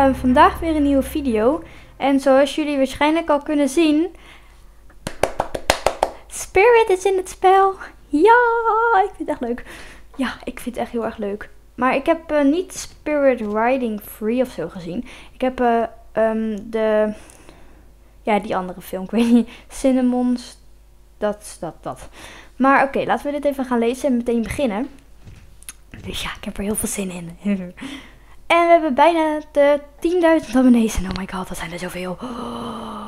vandaag weer een nieuwe video. En zoals jullie waarschijnlijk al kunnen zien, Spirit is in het spel. Ja, ik vind het echt leuk. Ja, ik vind het echt heel erg leuk. Maar ik heb niet Spirit Riding Free of zo gezien. Ik heb die andere film, ik weet niet, Cinnamons, dat. Maar oké, laten we dit even gaan lezen en meteen beginnen. Dus ja, ik heb er heel veel zin in. En we hebben bijna de 10.000 abonnees. En oh my god, dat zijn er zoveel. Oh.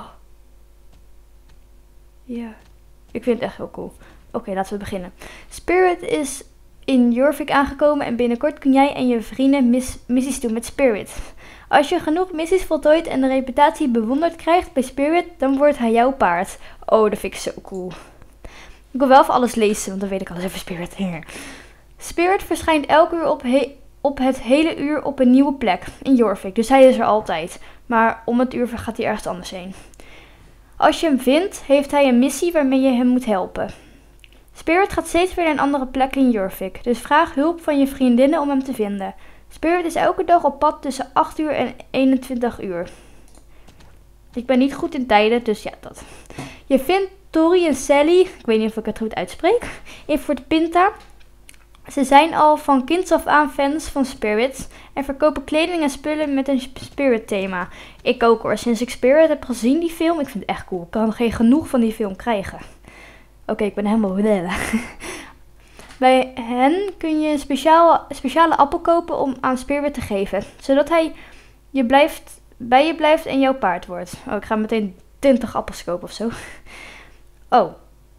Ja, ik vind het echt heel cool. Oké, laten we beginnen. Spirit is in Jorvik aangekomen en binnenkort kun jij en je vrienden missies doen met Spirit. Als je genoeg missies voltooit en de reputatie bewonderd krijgt bij Spirit, dan wordt hij jouw paard. Oh, dat vind ik zo cool. Ik wil wel even alles lezen, want dan weet ik alles over Spirit. Spirit verschijnt elke uur op het hele uur op een nieuwe plek in Jorvik. Dus hij is er altijd. Maar om het uur gaat hij ergens anders heen. Als je hem vindt, heeft hij een missie waarmee je hem moet helpen. Spirit gaat steeds weer naar een andere plek in Jorvik. Dus vraag hulp van je vriendinnen om hem te vinden. Spirit is elke dag op pad tussen 8 uur en 21 uur. Ik ben niet goed in tijden, dus ja, dat. Je vindt Tori en Sally, ik weet niet of ik het goed uitspreek, in Fort Pinta. Ze zijn al van kinds af aan fans van Spirit en verkopen kleding en spullen met een Spirit thema. Ik ook hoor, sinds ik Spirit heb gezien die film, ik vind het echt cool. Ik kan geen genoeg van die film krijgen. Oké, ik ben helemaal Bij hen kun je een speciale appel kopen om aan Spirit te geven, zodat hij bij je blijft en jouw paard wordt. Oh, ik ga meteen 20 appels kopen of zo. Oh.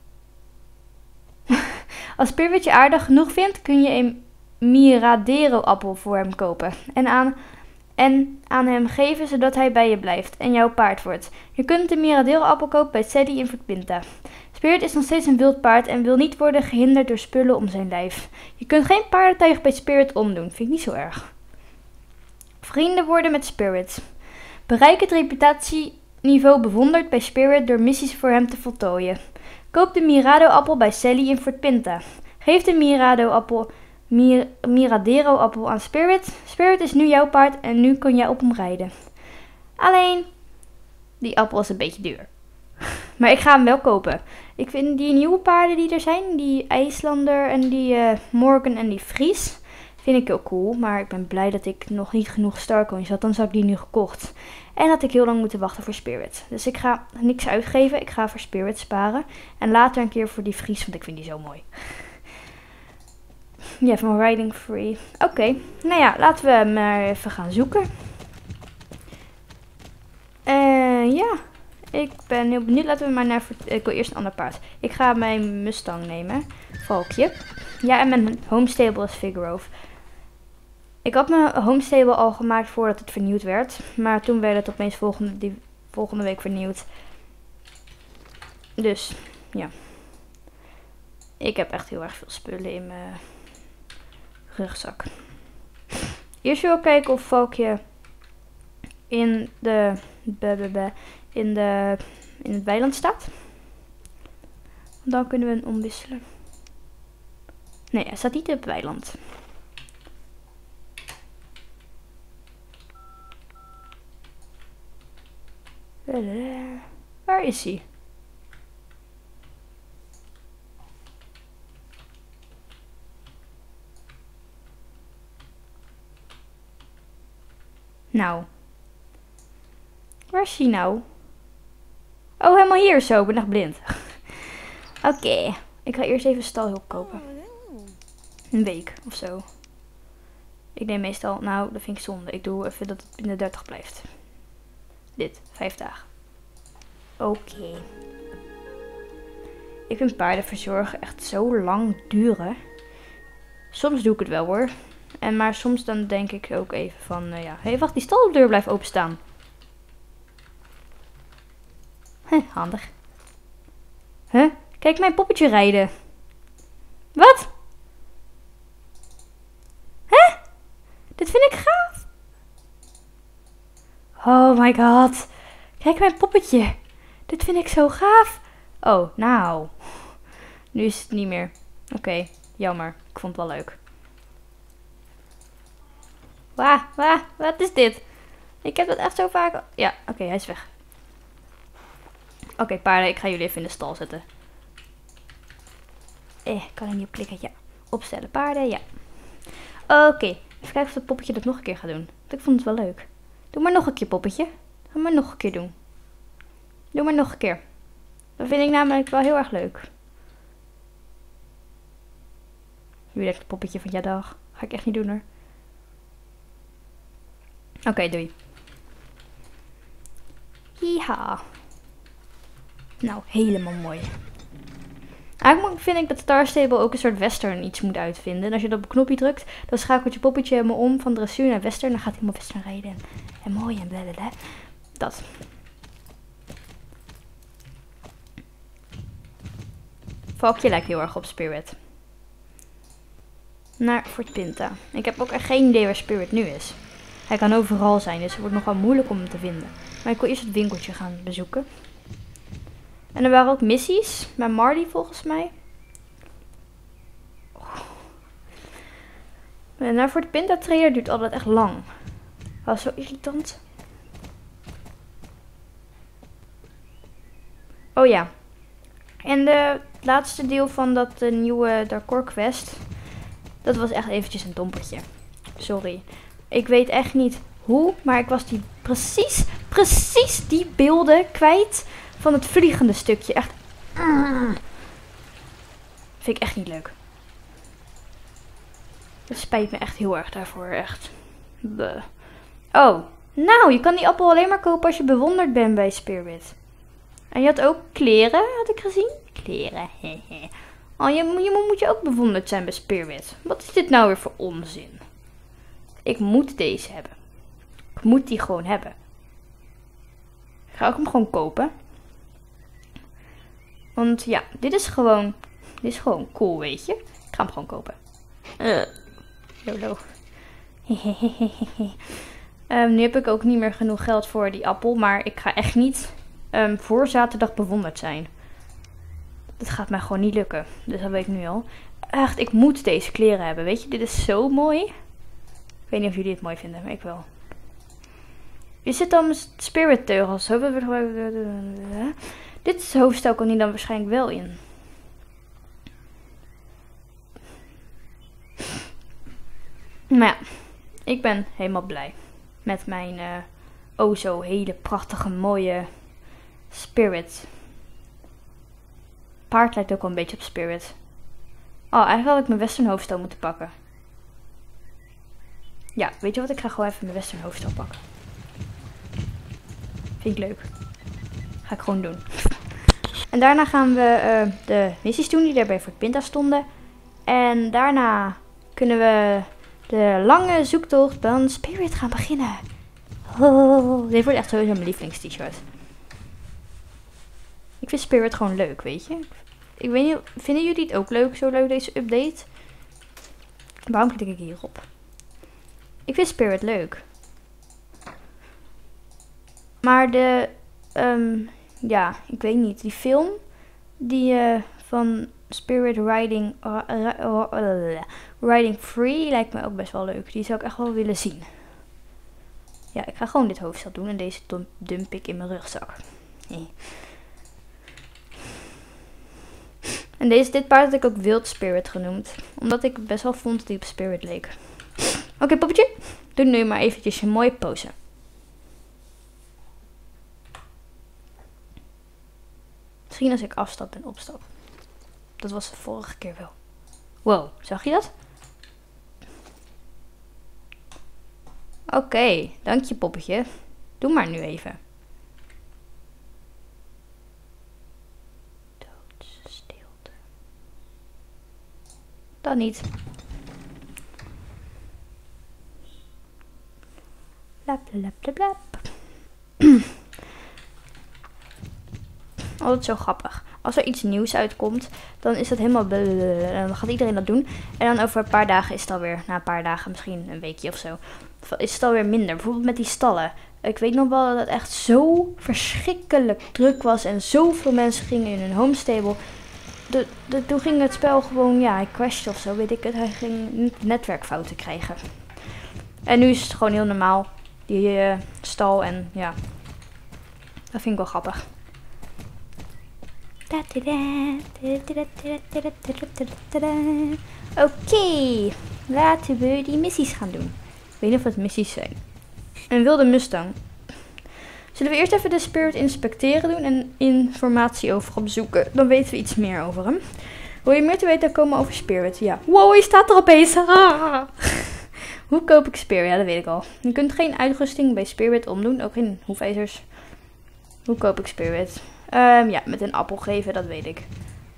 Als Spirit je aardig genoeg vindt, kun je een Miradero-appel voor hem kopen. En aan hem geven, zodat hij bij je blijft en jouw paard wordt. Je kunt de Miradero-appel kopen bij Sally in Fort Pinta. Spirit is nog steeds een wild paard en wil niet worden gehinderd door spullen om zijn lijf. Je kunt geen paardentuig bij Spirit omdoen, vind ik niet zo erg. Vrienden worden met Spirit. Bereik het reputatieniveau bewonderd bij Spirit door missies voor hem te voltooien. Koop de Miradero-appel bij Sally in Fort Pinta. Geef de Miradero-appel aan Spirit. Spirit is nu jouw paard en nu kun jij op hem rijden. Alleen, die appel is een beetje duur. Maar ik ga hem wel kopen. Ik vind die nieuwe paarden die er zijn, die IJslander en die Morgan en die Fries, vind ik heel cool. Maar ik ben blij dat ik nog niet genoeg Starcoins had, dan zou ik die nu gekocht. En had ik heel lang moeten wachten voor Spirit. Dus ik ga niks uitgeven. Ik ga voor Spirit sparen. En later een keer voor die Fries, want ik vind die zo mooi. Ja, van Riding Free. Oké, nou ja, laten we maar even gaan zoeken. Ja, ik ben heel benieuwd. Laten we maar naar... Ik wil eerst een ander paard. Ik ga mijn Mustang nemen. Valkje. Ja, en mijn homestable is Figurove. Ik had mijn homestable al gemaakt voordat het vernieuwd werd. Maar toen werd het opeens volgende week vernieuwd. Dus, ja. Ik heb echt heel erg veel spullen in mijn rugzak. Eerst wil ik kijken of Valkje in het weiland staat. Dan kunnen we hem omwisselen. Nee, hij staat niet in het weiland. Waar is hij? Nou. Waar is hij nou? Oh, helemaal hier zo. Ik ben echt blind. Oké. Ik ga eerst even stalhulp kopen. Een week of zo. Ik neem meestal... Nou, dat vind ik zonde. Ik doe even dat het binnen 30 blijft. Dit. 5 dagen. Oké. Ik vind paarden verzorgen echt zo lang duren. Soms doe ik het wel hoor. Maar soms dan denk ik ook even van... ja. Hé, wacht. Die staldeur blijft openstaan. Handig. Huh? Kijk mijn poppetje rijden. Wat? Hè? Dit vind ik gaaf. Oh my god. Kijk mijn poppetje. Dit vind ik zo gaaf. Oh, nou. Nu is het niet meer. Oké, jammer. Ik vond het wel leuk. Wat is dit? Ik heb dat echt zo vaak... Ja, oké, hij is weg. Oké, paarden, ik ga jullie even in de stal zetten. Kan er niet op klikken? Ja. Opstellen paarden, ja. Oké, even kijken of dat poppetje dat nog een keer gaat doen. Want ik vond het wel leuk. Doe maar nog een keer, poppetje. Ga maar nog een keer doen. Doe maar nog een keer. Dat vind ik namelijk wel heel erg leuk. Jullie het poppetje van ja dag. Ga ik echt niet doen hoor. Oké, doei. Hiha. Nou, helemaal mooi. Eigenlijk vind ik dat Star Stable ook een soort western iets moet uitvinden. En als je dat op een knopje drukt, dan schakelt je poppetje helemaal om van dressuur naar western. Dan gaat hij helemaal western rijden. En mooi en blablabla. Dat. Valkje lijkt heel erg op Spirit. Naar Fort Pinta. Ik heb ook echt geen idee waar Spirit nu is. Hij kan overal zijn, dus het wordt nogal moeilijk om hem te vinden. Maar ik wil eerst het winkeltje gaan bezoeken. En er waren ook missies. Bij Marty volgens mij. Naar Fort Pinta trailer duurt altijd echt lang. Dat is zo irritant. Oh ja. En het laatste deel van dat nieuwe Darkor quest. Dat was echt eventjes een dompertje. Sorry. Ik weet echt niet hoe. Maar ik was die precies die beelden kwijt. Van het vliegende stukje. Echt. Vind ik echt niet leuk. Dat spijt me echt heel erg daarvoor. Echt. Bleh. Oh. Nou, je kan die appel alleen maar kopen als je bewonderd bent bij Spirit. En je had ook kleren, had ik gezien. Kleren, hehe. Oh, moet je ook bewonderd zijn bij Spirit. Wat is dit nou weer voor onzin? Ik moet deze hebben. Ik moet die gewoon hebben. Ga ik hem gewoon kopen? Want ja, dit is gewoon cool, weet je. Ik ga hem gewoon kopen. YOLO. Nu heb ik ook niet meer genoeg geld voor die appel. Maar ik ga echt niet voor zaterdag bewonderd zijn. Dat gaat mij gewoon niet lukken. Dus dat weet ik nu al. Echt, ik moet deze kleren hebben. Weet je, dit is zo mooi. Ik weet niet of jullie het mooi vinden, maar ik wel. Is dit dan Spirit teugels? Dit hoofdstel kan hij dan waarschijnlijk wel in. Maar ja, ik ben helemaal blij. Met mijn oh zo hele prachtige mooie Spirit. Paard lijkt ook wel een beetje op Spirit. Oh, eigenlijk had ik mijn western hoofdstel moeten pakken. Ja, weet je wat? Ik ga gewoon even mijn western hoofdstel pakken. Vind ik leuk. Ga ik gewoon doen. En daarna gaan we de missies doen die daar bij Fort Pinta stonden. En daarna kunnen we de lange zoektocht van Spirit gaan beginnen. Oh, dit wordt echt sowieso mijn lievelings-t-shirt. Ik vind Spirit gewoon leuk, weet je. Ik weet niet, vinden jullie het ook leuk, zo leuk deze update? Waarom klik ik hierop? Ik vind Spirit leuk. Maar ja, ik weet niet. Die film, die van Spirit Riding Free, lijkt me ook best wel leuk. Die zou ik echt wel willen zien. Ja, ik ga gewoon dit hoofdstel doen en deze dump ik in mijn rugzak. Nee. En dit paard had ik ook Wild Spirit genoemd. Omdat ik best wel vond dat hij op Spirit leek. Oké, poppetje. Doe nu maar eventjes een mooie pose. Misschien als ik afstap en opstap. Dat was de vorige keer wel. Wow, zag je dat? Oké, dank je poppetje. Doe maar nu even. Doodstilte. Dan niet. Blablabla. Altijd zo grappig. Als er iets nieuws uitkomt, dan is dat helemaal blablabla. Dan gaat iedereen dat doen. En dan over een paar dagen is het alweer, na een paar dagen, misschien een weekje of zo, is het alweer minder. Bijvoorbeeld met die stallen. Ik weet nog wel dat het echt zo verschrikkelijk druk was en zoveel mensen gingen in hun homestable. Toen ging het spel gewoon, ja, hij crashte of zo, weet ik het. Hij ging netwerkfouten krijgen. En nu is het gewoon heel normaal. Die stal en ja. Dat vind ik wel grappig. Oké, laten we die missies gaan doen. Ik weet niet of het missies zijn. Een wilde Mustang. Zullen we eerst even de Spirit inspecteren doen en informatie over hem zoeken. Dan weten we iets meer over hem. Wil je meer te weten komen over Spirit? Ja. Wow, hij staat er opeens. Ah. Hoe koop ik Spirit? Ja, dat weet ik al. Je kunt geen uitrusting bij Spirit omdoen. Ook geen hoefijzers. Hoe koop ik Spirit? Ja, met een appel geven, dat weet ik.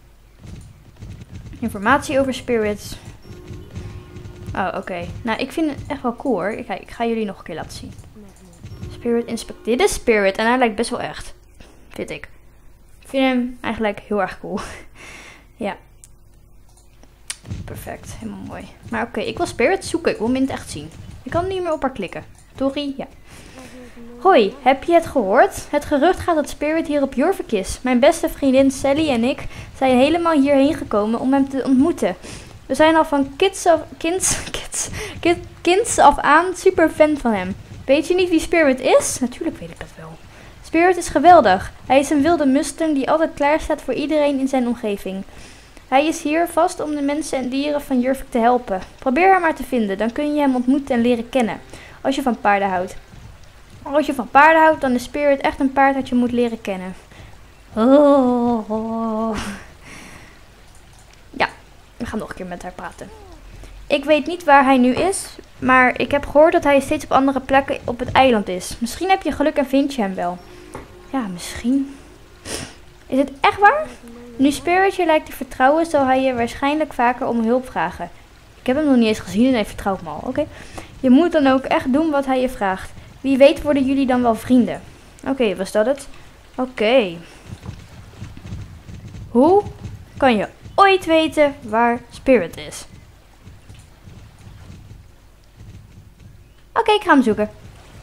Informatie over Spirit. Oh, oké. Nou, ik vind het echt wel cool hoor. Ik ga jullie nog een keer laten zien. Spirit inspect. Dit is Spirit en hij lijkt best wel echt. Vind ik. Ik vind hem eigenlijk heel erg cool. Ja. Perfect. Helemaal mooi. Maar oké, ik wil Spirit zoeken. Ik wil hem in het echt zien. Ik kan niet meer op haar klikken. Tori, ja. Hoi, heb je het gehoord? Het gerucht gaat dat Spirit hier op Jorvik is. Mijn beste vriendin Sally en ik zijn helemaal hierheen gekomen om hem te ontmoeten. We zijn al van kinds af aan super fan van hem. Weet je niet wie Spirit is? Natuurlijk weet ik dat wel. Spirit is geweldig. Hij is een wilde Mustang die altijd klaar staat voor iedereen in zijn omgeving. Hij is hier vast om de mensen en dieren van Jorvik te helpen. Probeer hem maar te vinden, dan kun je hem ontmoeten en leren kennen. Als je van paarden houdt. Als je van paarden houdt, dan is Spirit echt een paard dat je moet leren kennen. Oh. Ja, we gaan nog een keer met haar praten. Ik weet niet waar hij nu is, maar ik heb gehoord dat hij steeds op andere plekken op het eiland is. Misschien heb je geluk en vind je hem wel. Ja, misschien. Is het echt waar? Nu Spirit je lijkt te vertrouwen, zal hij je waarschijnlijk vaker om hulp vragen. Ik heb hem nog niet eens gezien en hij vertrouwt me al, oké? Je moet dan ook echt doen wat hij je vraagt. Wie weet worden jullie dan wel vrienden. Oké, was dat het? Oké. Hoe kan je ooit weten waar Spirit is? Oké, ik ga hem zoeken.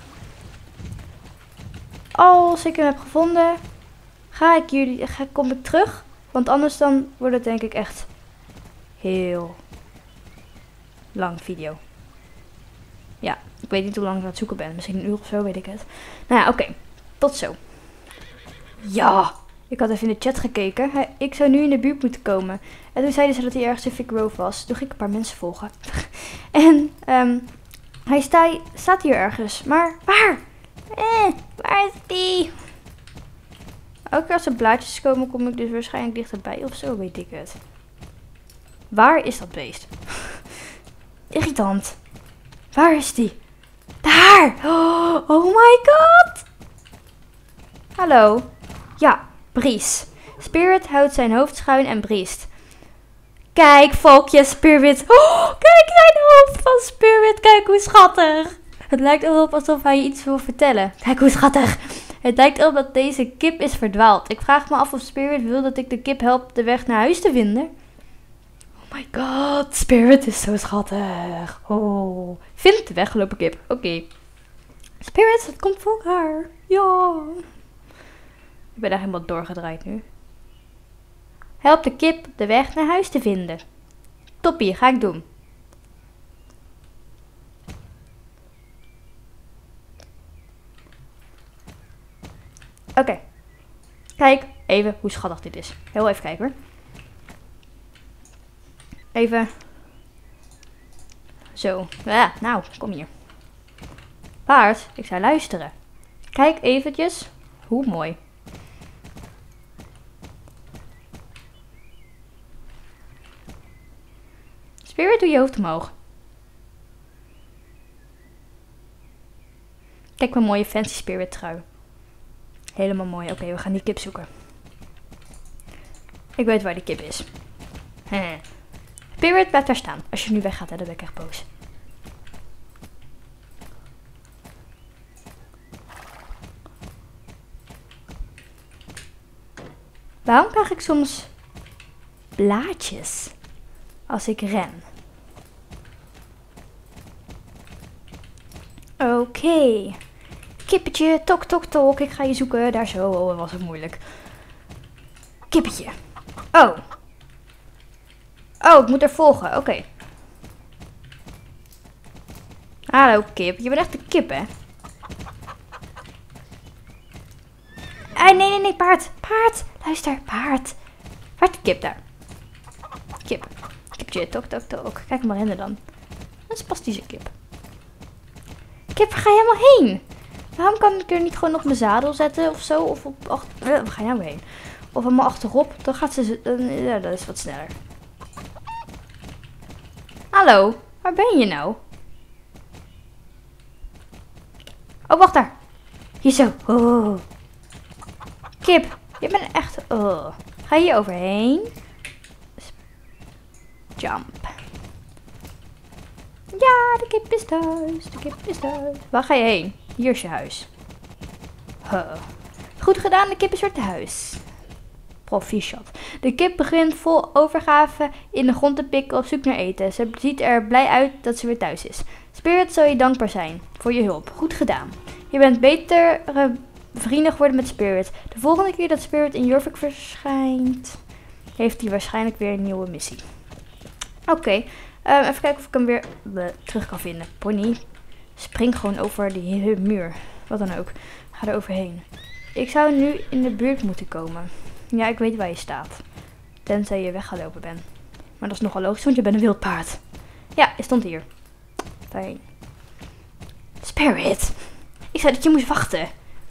Als ik hem heb gevonden, kom ik terug. Want anders dan wordt het denk ik echt heel lang video. Ja, ik weet niet hoe lang ik aan het zoeken ben. Misschien een uur of zo, weet ik het. Nou ja, oké. Tot zo. Ja, ik had even in de chat gekeken. Ik zou nu in de buurt moeten komen. En toen zeiden ze dat hij ergens in Vic Grove was. Toen ging ik een paar mensen volgen. En hij staat hier ergens. Maar waar? Waar is die? Elke keer als er blaadjes komen, kom ik dus waarschijnlijk dichterbij of zo, weet ik het. Waar is dat beest? Irritant. Waar is die? Daar! Oh my god! Hallo. Ja, Bries. Spirit houdt zijn hoofd schuin en briest. Kijk, volkje, Spirit. Oh, kijk zijn hoofd van Spirit. Kijk hoe schattig. Het lijkt erop alsof hij je iets wil vertellen. Kijk hoe schattig. Het lijkt erop dat deze kip is verdwaald. Ik vraag me af of Spirit wil dat ik de kip help de weg naar huis te vinden. Oh my god, Spirit is zo schattig. Oh, vind de weggelopen kip. Oké. Spirit, het komt voor elkaar. Ja. Ik ben daar helemaal doorgedraaid nu. Help de kip de weg naar huis te vinden. Toppie, ga ik doen. Oké. Kijk even hoe schattig dit is. Heel even kijken hoor. Even. Zo. Ja, nou, kom hier. Paard, ik zou luisteren. Kijk eventjes. Hoe mooi. Spirit, doe je hoofd omhoog. Kijk mijn mooie fancy Spirit trui. Helemaal mooi. Oké, we gaan die kip zoeken. Ik weet waar die kip is. Spirit, blijf daar staan. Als je nu weggaat, dan ben ik echt boos. Waarom krijg ik soms blaadjes als ik ren? Oké. Kippetje, tok tok tok. Ik ga je zoeken. Daar zo. Oh, dat was het moeilijk. Kippetje. Oh. Oh, ik moet er volgen. Oké. Hallo kip. Je bent echt een kip, hè? Nee, paard. Paard. Luister, paard. Waar is de kip daar? Kip. Kipje, tok. Kijk maar rennen dan. Een spastische kip. Kip, waar ga je helemaal heen? Waarom kan ik er niet gewoon op mijn zadel zetten of zo? Of op achter... Waar ga jij nou heen? Of helemaal achterop. Dan gaat ze... ja, dat is wat sneller. Hallo, waar ben je nou? Oh, wacht daar. Hier zo. Oh. Kip, je bent echt... Oh. Ga je hier overheen? Jump. Ja, de kip is thuis. Waar ga je heen? Hier is je huis. Huh. Goed gedaan, de kip is weer thuis. Proficiat. De kip begint vol overgave in de grond te pikken op zoek naar eten. Ze ziet er blij uit dat ze weer thuis is. Spirit zal je dankbaar zijn voor je hulp. Goed gedaan. Je bent betere vrienden geworden met Spirit. De volgende keer dat Spirit in Jorvik verschijnt, heeft hij waarschijnlijk weer een nieuwe missie. Oké, even kijken of ik hem weer terug kan vinden. Pony, spring gewoon over die muur. Wat dan ook. Ga er overheen. Ik zou nu in de buurt moeten komen. Ja, ik weet waar je staat. Tenzij je weggelopen bent. Maar dat is nogal logisch, want je bent een wild paard. Ja, je stond hier. Fijn. Spirit. Ik zei dat je moest wachten.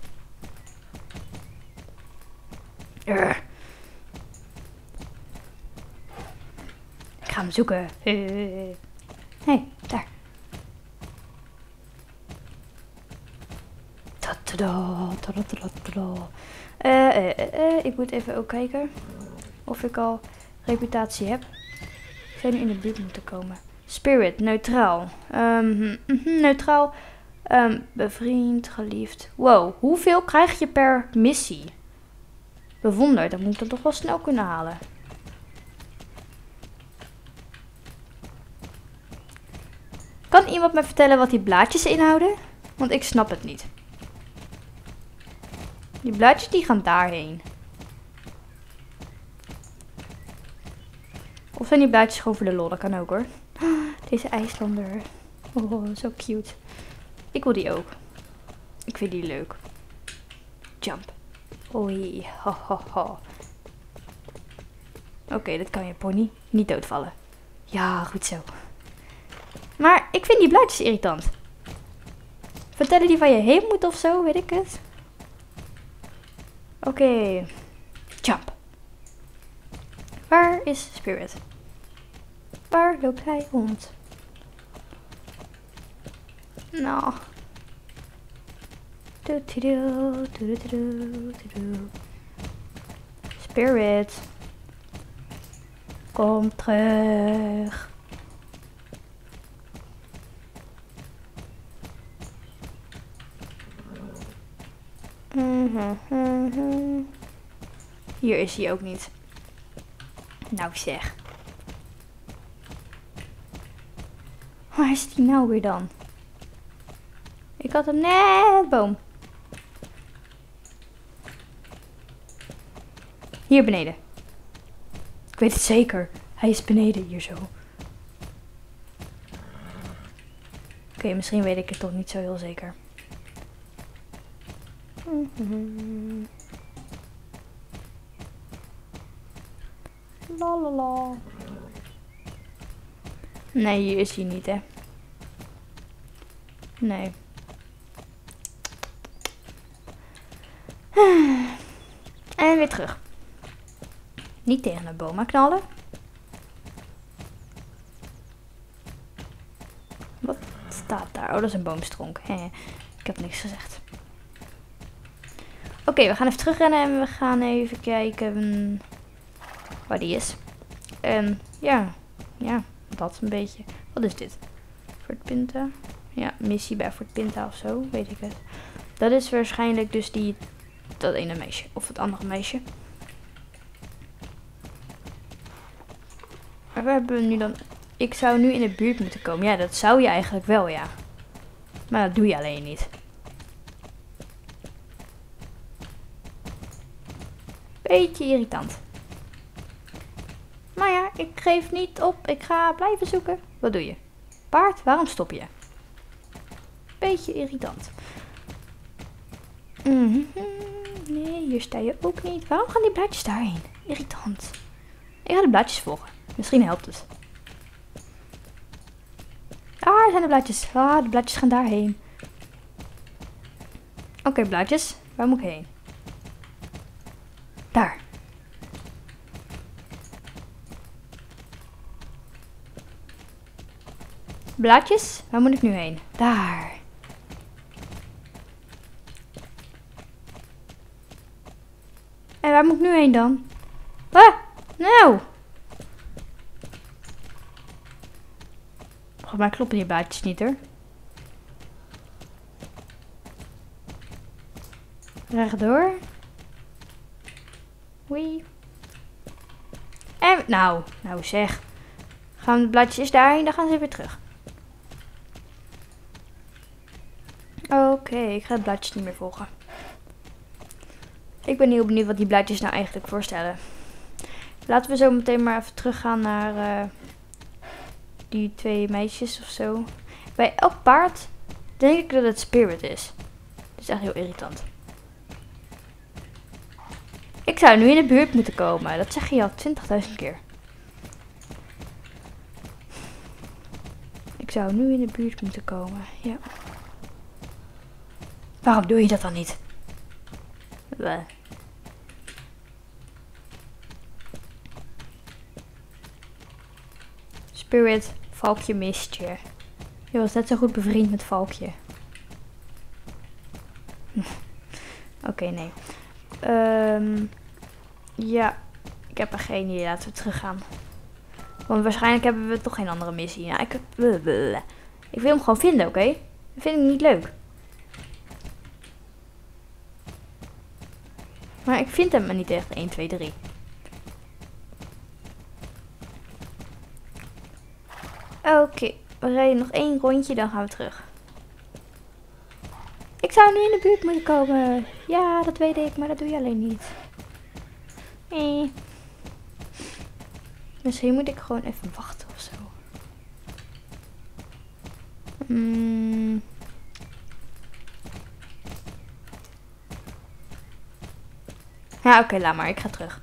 Ik ga hem zoeken. Hé, daar. Ik moet even ook kijken of ik al reputatie heb. Ik zou nu in de buurt moeten komen. Spirit, neutraal. Neutraal. Bevriend, geliefd. Wow, hoeveel krijg je per missie? Bewonderd, dan moet ik dat toch wel snel kunnen halen. Kan iemand me vertellen wat die blaadjes inhouden? Want ik snap het niet. Die blaadjes die gaan daarheen. Of zijn die blaadjes gewoon voor de lol? Dat kan ook hoor. Deze IJslander. Oh, zo cute. Ik wil die ook. Ik vind die leuk. Jump. Oei. Ho, ho, ho. Oké, dat kan je pony. Niet doodvallen. Ja, goed zo. Maar ik vind die blaadjes irritant. Vertellen die waar je heen moet of zo, weet ik het. Oké. Jump. Waar is Spirit? Waar loopt hij rond? Nou. Spirit. Kom terug. Hier is hij ook niet. Nou zeg. Waar is die nou weer dan? Ik had hem net boom. Hier beneden. Ik weet het zeker. Hij is beneden hier zo. Oké, misschien weet ik het toch niet zo heel zeker. Lalala. Nee, hier is hij niet, hè. Nee. En weer terug. Niet tegen een boom knallen. Wat staat daar? Oh, dat is een boomstronk. Ik heb niks gezegd. Oké, we gaan even terugrennen en we gaan even kijken waar die is. En ja, dat een beetje. Wat is dit? Fort Pinta? Ja, missie bij Fort Pinta of zo, weet ik het. Dat is waarschijnlijk dus dat ene meisje. Of het andere meisje. Maar we hebben nu dan... Ik zou nu in de buurt moeten komen. Ja, dat zou je eigenlijk wel, ja. Maar dat doe je alleen niet. Beetje irritant. Maar ja, ik geef niet op. Ik ga blijven zoeken. Wat doe je? Paard, waarom stop je? Beetje irritant. Nee, hier sta je ook niet. Waarom gaan die blaadjes daarheen? Irritant. Ik ga de blaadjes volgen. Misschien helpt het. Ah, er zijn de blaadjes. Ah, de blaadjes gaan daarheen. Oké, blaadjes. Waar moet ik heen? Daar. Blaadjes? Waar moet ik nu heen? Daar. En waar moet ik nu heen dan? Ah, nou. Volgens mij kloppen die blaadjes niet hoor. Rechtdoor. Wee. En nou zeg. Gaan de blaadjes daarheen, dan gaan ze weer terug. Oké, ik ga de blaadjes niet meer volgen. Ik ben heel benieuwd wat die blaadjes nou eigenlijk voorstellen. Laten we zo meteen maar even teruggaan naar die 2 meisjes of zo. Bij elk paard denk ik dat het Spirit is. Dat is echt heel irritant. Ik zou nu in de buurt moeten komen. Dat zeg je al 20.000 keer. Ik zou nu in de buurt moeten komen. Ja. Waarom doe je dat dan niet? Bleh. Spirit, Valkje mist je. Je was net zo goed bevriend met Valkje. Oké, nee. Ja, ik heb er geen idee. Laten we teruggaan. Want waarschijnlijk hebben we toch geen andere missie. Ja, ik wil hem gewoon vinden, oké? Dat vind ik niet leuk. Maar ik vind hem maar niet echt 1, 2, 3. Oké, we rijden nog 1 rondje, dan gaan we terug. Ik zou nu in de buurt moeten komen. Ja, dat weet ik, maar dat doe je alleen niet. Misschien moet ik gewoon even wachten of zo. Ja, oké, laat maar. Ik ga terug.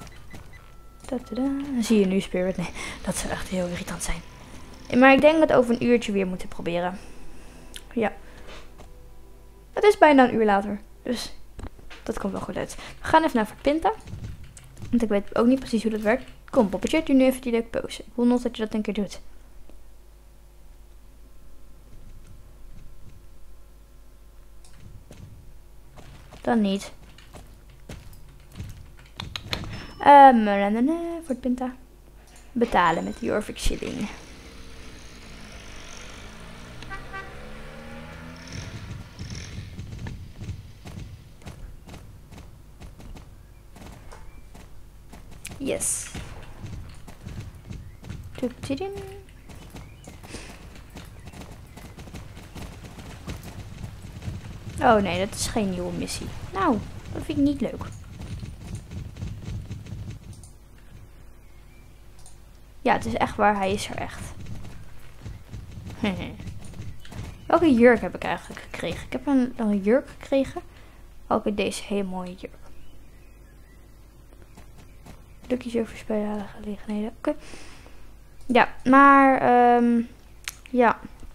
Dan zie je nu Spirit. Nee, dat zou echt heel irritant zijn. Maar ik denk dat we over een uurtje weer moeten proberen. Ja. Het is bijna een uur later. Dus dat komt wel goed uit. We gaan even naar Fort Pinta. Want ik weet ook niet precies hoe dat werkt. Kom, poppetje, doe nu even die leuke pose. Ik wil nog dat je dat een keer doet. Dan niet. Fort Pinta. Betalen met Jorvik shilling. Yes. Oh nee, dat is geen nieuwe missie. Nou, dat vind ik niet leuk. Ja, het is echt waar. Hij is er echt. Welke jurk heb ik eigenlijk gekregen? Ik heb een jurk gekregen. Oké, deze hele mooie jurk. Lucky over speciale gelegenheden. Oké. Ja, maar ja.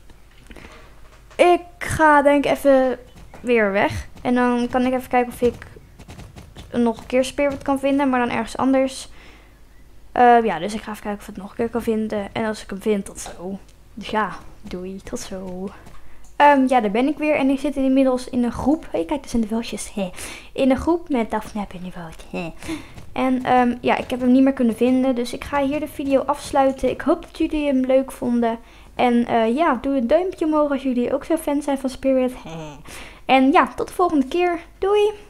Ik ga denk ik even weer weg. En dan kan ik even kijken of ik nog een keer Spirit kan vinden, maar dan ergens anders. Ja, dus ik ga even kijken of ik het nog een keer kan vinden. En als ik hem vind, tot zo. Dus ja, doei, tot zo. Ja, daar ben ik weer. En ik zit inmiddels in een groep. Hey, kijk, dat zijn de veltjes. In een groep met Daphne en Pennywoud. En ja, ik heb hem niet meer kunnen vinden. Dus ik ga hier de video afsluiten. Ik hoop dat jullie hem leuk vonden. En ja, doe een duimpje omhoog als jullie ook zo fan zijn van Spirit. En ja, tot de volgende keer. Doei!